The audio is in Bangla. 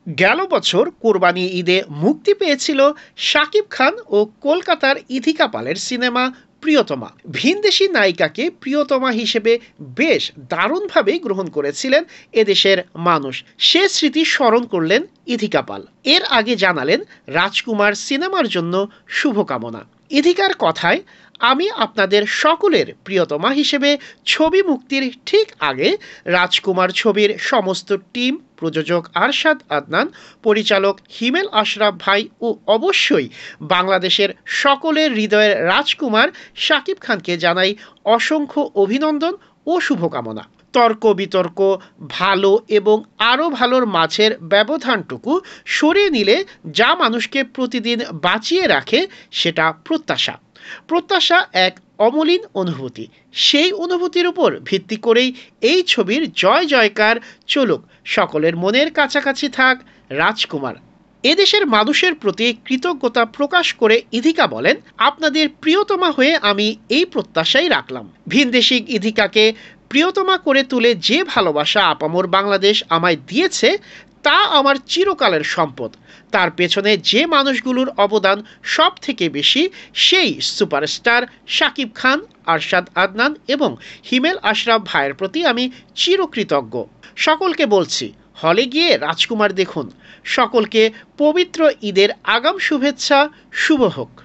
গেল বছর কোরবানি ঈদে মুক্তি পেয়েছিল শাকিব খান ও কলকাতার ইধিকা পালের সিনেমা প্রিয়তমা। ভিনদেশি নায়িকাকে প্রিয়তমা হিসেবে বেশ দারুণভাবে গ্রহণ করেছিলেন এদেশের মানুষ। সে স্মৃতি স্মরণ করলেন ইধিকা পাল। এর আগে জানালেন রাজকুমার সিনেমার জন্য শুভকামনা। ইধিকার কথায়, আমি আপনাদের সকলের প্রিয়তমা হিসেবে ছবি মুক্তির ঠিক আগে রাজকুমার ছবির সমস্ত টিম, প্রযোজক আরশাদ আদনান, পরিচালক হিমেল আশরাফ ভাই ও অবশ্যই বাংলাদেশের সকলের হৃদয়ের রাজকুমার শাকিব খানকে জানাই অসংখ্য অভিনন্দন ও শুভকামনা। তর্ক বিতর্ক, ভালো এবং আরও ভালোর মাঝের ব্যবধানটুকু সরিয়ে নিলে যা মানুষকে প্রতিদিন বাঁচিয়ে রাখে সেটা প্রত্যাশা। প্রত্যাশা এক অমলিন অনুভূতি। সেই অনুভূতির উপর ভিত্তি করেই এই ছবির জয় জয়কার চলুক, সকলের মনের কাছাকাছি থাক রাজকুমার। এদেশের মানুষের প্রতি কৃতজ্ঞতা প্রকাশ করে ইধিকা বলেন, আপনাদের প্রিয়তমা হয়ে আমি এই প্রত্যাশাই রাখলাম। ভিনদেশি ইধিকাকে প্রিয়তমা করে তুলে যে ভালোবাসা আপামর বাংলাদেশ আমায় দিয়েছে তা আমার চিরকালের সম্পদ। তার পেছনে যে মানুষগুলোর অবদান সব থেকে বেশি সেই সুপারস্টার শাকিব খান, আরশাদ আদনান এবং হিমেল আশরাফ ভাইয়ের প্রতি আমি চিরকৃতজ্ঞ। সকলকে বলছি, হলে গিয়ে রাজকুমার দেখুন। সকলকে পবিত্র ঈদের আগাম শুভেচ্ছা। শুভ হোক।